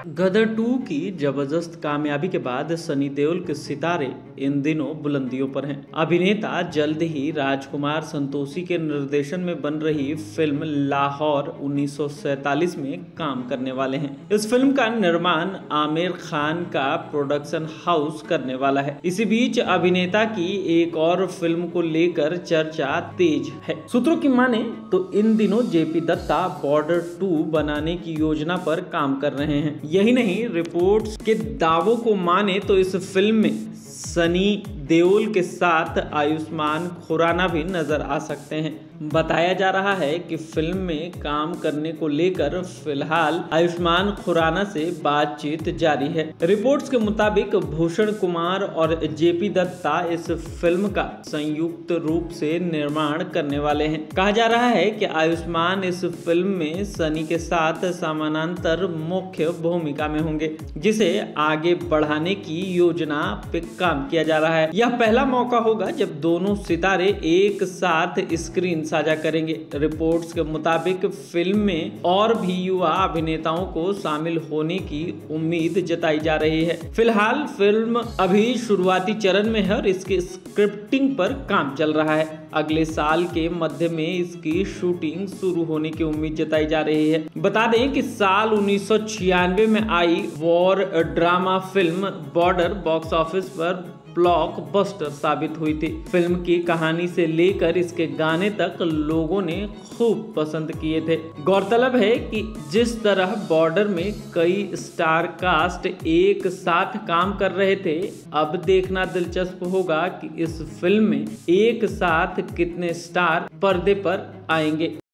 गदर 2 की जबरदस्त कामयाबी के बाद सनी देओल के सितारे इन दिनों बुलंदियों पर हैं। अभिनेता जल्द ही राजकुमार संतोषी के निर्देशन में बन रही फिल्म लाहौर 1947 में काम करने वाले हैं। इस फिल्म का निर्माण आमिर खान का प्रोडक्शन हाउस करने वाला है। इसी बीच अभिनेता की एक और फिल्म को लेकर चर्चा तेज है। सूत्रों की माने तो इन दिनों जेपी दत्ता बॉर्डर 2 बनाने की योजना पर काम कर रहे हैं। यही नहीं, रिपोर्ट्स के दावों को माने तो इस फिल्म में सनी देओल के साथ आयुष्मान खुराना भी नजर आ सकते हैं। बताया जा रहा है कि फिल्म में काम करने को लेकर फिलहाल आयुष्मान खुराना से बातचीत जारी है। रिपोर्ट्स के मुताबिक भूषण कुमार और जेपी दत्ता इस फिल्म का संयुक्त रूप से निर्माण करने वाले हैं। कहा जा रहा है कि आयुष्मान इस फिल्म में सनी के साथ समानांतर मुख्य भूमिका में होंगे, जिसे आगे बढ़ाने की योजना पे काम किया जा रहा है। यह पहला मौका होगा जब दोनों सितारे एक साथ स्क्रीन साझा करेंगे। रिपोर्ट्स के मुताबिक फिल्म में और भी युवा अभिनेताओं को शामिल होने की उम्मीद जताई जा रही है। फिलहाल फिल्म अभी शुरुआती चरण में है और इसके स्क्रिप्टिंग पर काम चल रहा है। अगले साल के मध्य में इसकी शूटिंग शुरू होने की उम्मीद जताई जा रही है। बता दें कि साल 1996 में आई war drama film Border box office पर ब्लॉकबस्टर साबित हुई थी। फिल्म की कहानी से लेकर इसके गाने तक लोगों ने खूब पसंद किए थे। गौरतलब है कि जिस तरह बॉर्डर में कई स्टार कास्ट एक साथ काम कर रहे थे, अब देखना दिलचस्प होगा कि इस फिल्म में एक साथ कितने स्टार पर्दे पर आएंगे।